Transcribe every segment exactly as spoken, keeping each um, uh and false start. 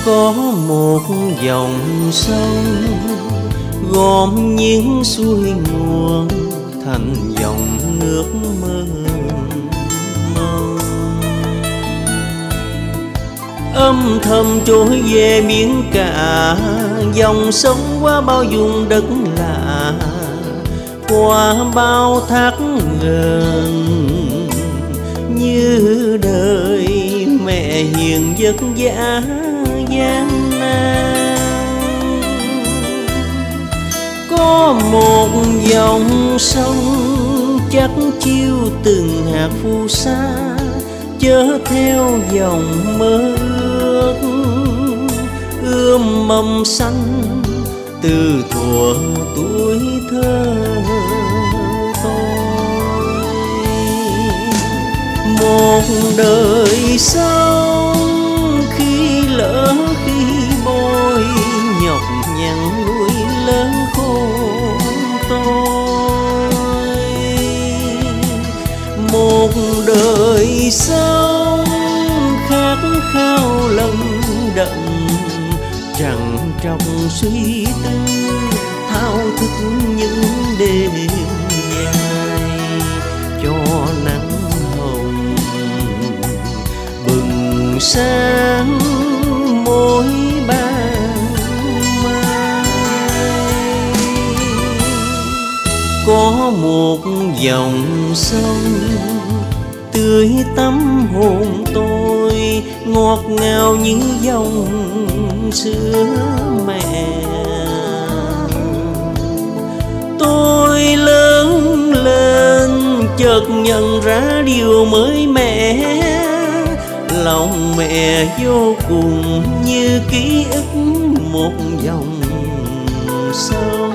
Có một dòng sông gom những suối nguồn thành dòng nước mênh mông, âm thầm trôi về biển cả. Dòng sông qua bao vùng đất lạ, qua bao thác gần, như đời mẹ hiền vất vả gian nan. Có một dòng sông chắc chiêu từng hạt phù sa, chở theo dòng mơ ước ươm mầm xanh từ thuở tuổi thơ tôi. Một đời sống khi lỡ khi bồi, nhọc nhằn nuôi lớn khôn tôi. Một đời sống khát khao lận đận, trằn trọc suy tư thao thức những đêm dài. Cho nắng hồng bừng sáng mỗi ban mai. Có một dòng sông tưới tắm hồn tôi, ngọt ngào như dòng sữa mẹ. Tôi lớn lên chợt nhận ra điều mới mẻ, lòng mẹ vô cùng như ký ức một dòng sông.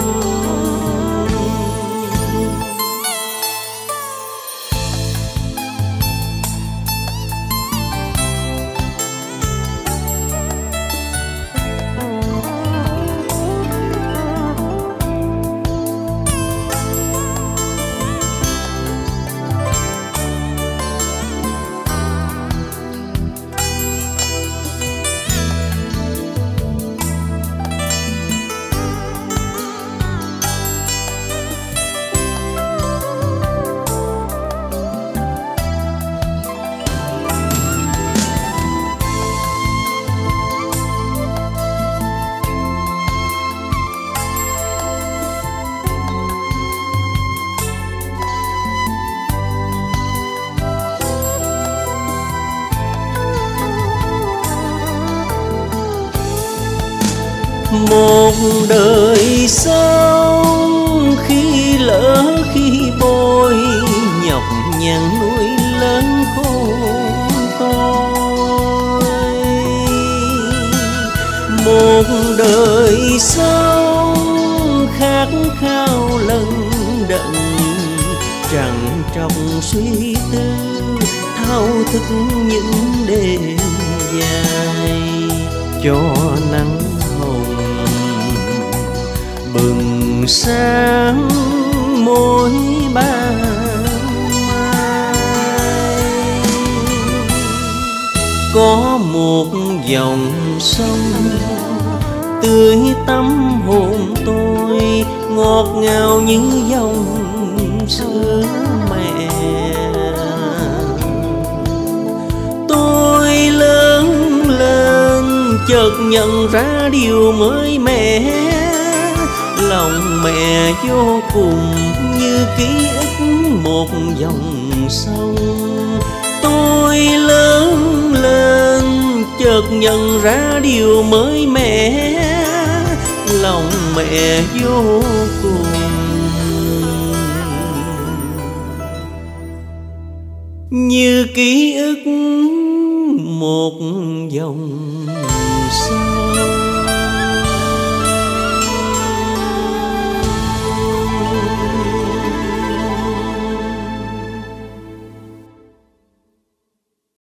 Một đời sống khi lỡ khi bồi, nhọc nhằn nuôi lớn khôn tôi. Một đời sống khát khao lận đận, trằn trọc suy tư thao thức những đêm dài. Cho nắng bừng sáng mỗi ban mai. Có một dòng sông tưới tắm hồn tôi, ngọt ngào như dòng sữa mẹ. Tôi lớn lên chợt nhận ra điều mới mẻ, lòng mẹ vô cùng như ký ức một dòng sông. Tôi lớn lên chợt nhận ra điều mới mẻ, lòng mẹ vô cùng như ký ức một dòng sông.